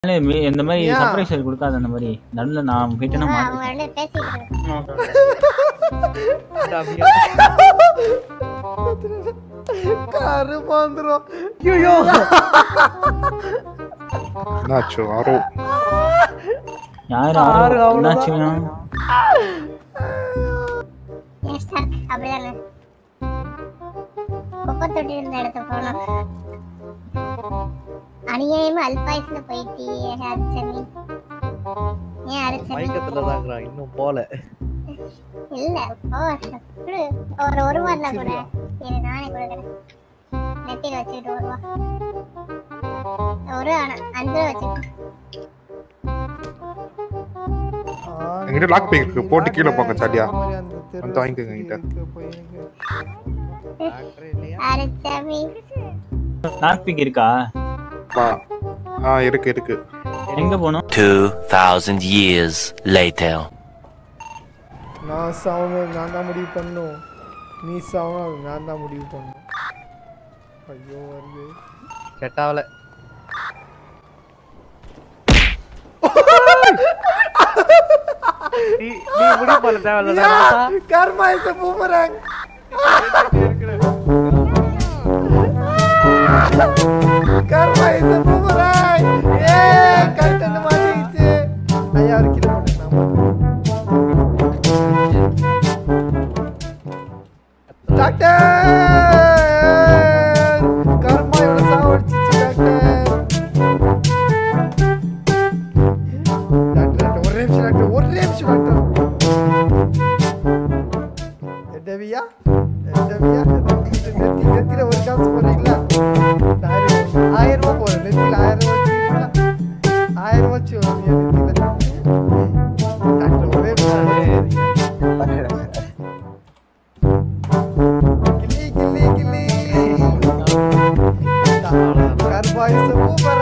இந்த மாதிரி சர்ப்ரைஸ் கொடுக்காத அந்த மாதிரி நடுல நான் போயிட்டேன்னா அவங்க பேசிட்டு காரு பாந்துரும் ஐயோ நாச்சோ ஆரோ யாரு என்னாச்சுங்க அப்படிதானே குப்பை தொட்டி இருந்த இடத்துக்கு போனோம் அநியாயமா அல்பாயுஸ்ல போயிட்டு அரிச்சமி ஏன் அரிச்சமி மயக்கத்துல தாங்கறா இன்னும் போல இல்ல ஒரு வாரல கூட இது நானே கொடுக்கிறேன் நெத்தில வச்சுட்டு வருவா ஒரு 5 வச்சுட்டு எங்கிட்ட லாக் பேக் இருக்கு போட்டு கீழ போங்க சாடியா வந்து வாங்கிக்கங்க கிட்ட அரிச்சமி லாக் பேக் இருக்கா இருக்கு எங்க போணும் 2000 years later நான் சாவணும் நான் தான் முடிவு பண்ணும் நீ சாவணும் நான் தான் முடிவு பண்ணும் ஐயோ வருது செட்டாவல நீ முடிவு பண்ண தேவையில்ல karma is a boomerang karma is a boomerang correct மாட்டிச்சு ஐயா ஒரு கிலோ டாக்டர் கர்மா இவனை சாவடிச்சிச்சு டாக்டர் ஒரே நிமிஷம் டாக்டர் எட்டவியா நெத்தில ஒரு காசு போடுறீங்களா 1000 ரூபாய் போடுறேன் நெத்தில 1000 ரூபாய் வச்சு நெத்தில டாக்டர் ஒரே கில்லி கர்மா இஸ் a boomerang